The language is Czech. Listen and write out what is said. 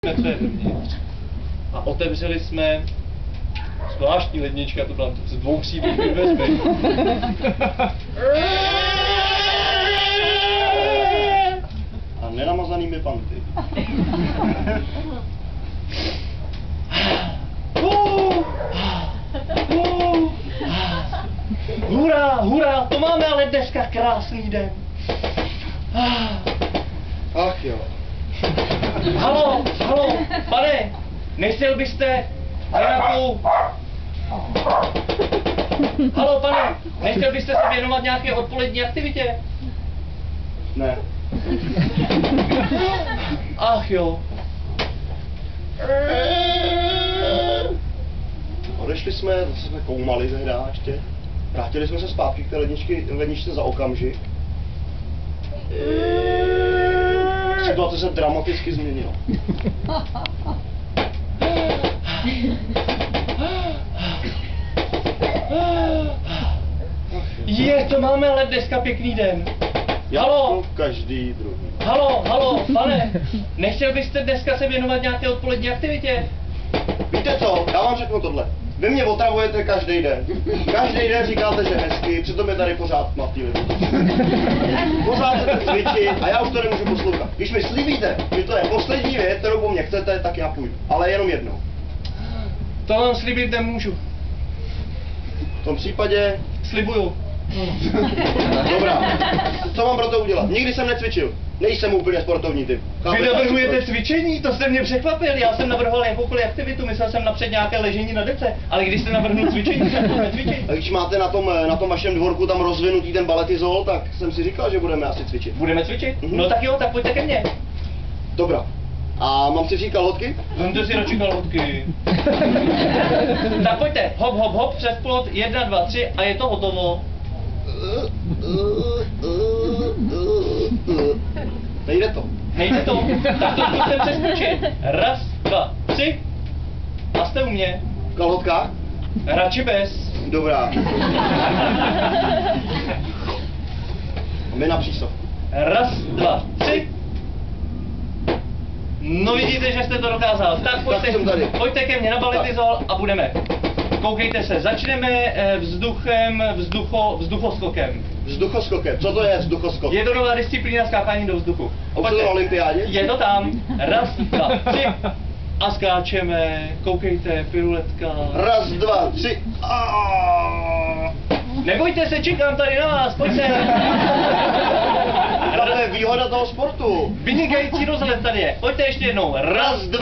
co je dovnitř. A otevřeli jsme zvláštní lednička, to byla z 2 křídlových vezmy. A nenamazanými panty. Hurá, hurá, to máme ale dneska krásný den. Ach jo. Halo, pane, nechtěl byste nějakou... Halo, pane, nechtěl byste se věnovat nějaké odpolední aktivitě? Ne. Ach jo. Odešli jsme, zase jsme koumali tehdy ještě. Vrátili jsme se zpátky k té ledničce za okamžik. Situace se dramaticky změnila. To máme ale dneska pěkný den. Halo, každý druhý. halo, pane, nechtěl byste dneska se věnovat nějaké odpolední aktivitě? Víte co, já vám řeknu tohle. Vy mě otravujete každý den. Každý den říkáte, že hezky, přitom je tady pořád tmavý lidi. Pořád chcete cvičit a já už to nemůžu poslouchat. Když mi slíbíte, že to je poslední věc, kterou po mně chcete, tak já půjdu. Ale jenom jednou. To vám slíbit nemůžu. V tom případě... Slibuju. Dobrá. Co mám pro to udělat? Nikdy jsem necvičil. Nejsem úplně sportovní typ. Vy navrhujete cvičení? To jste mě překvapil. Já jsem navrhoval jakoukoliv aktivitu, myslel jsem napřed nějaké ležení na dece, ale když jste navrhnul cvičení, tak budeme cvičit. A když máte na tom vašem dvorku tam rozvinutý ten baletizol, tak jsem si říkal, že budeme asi cvičit. Budeme cvičit? No tak jo, tak pojďte ke mně. Dobrá. A mám si vzít kalhotky? Vemte si radši kalhotky. Tak pojďte, hop, přes plot, 1, 2, 3 a je to hotovo. Nejde to. Nejde to? Tak to zkuste přeskočit. 1, 2, 3 a jste u mě. V kalhotkách? Radši bez. Dobrá. A my na přísov. 1, 2, 3. No vidíte, že jste to dokázal. Tak pojďte ke mně na baletizol a budeme. Koukejte se, začneme vzduchoskokem. Vzduchoskokem, co to je vzduchoskok? Je to nová disciplína skákání do vzduchu. A už to na olympiádě? Je to tam. 1, 2, 3 a skáčeme. Koukejte, piruletka. 1, 2, 3. Nebojte se, čekám tady na vás, pojďte. To je výhoda toho sportu. Vynikající rozhled tady je. Pojďte ještě jednou. 1, 2.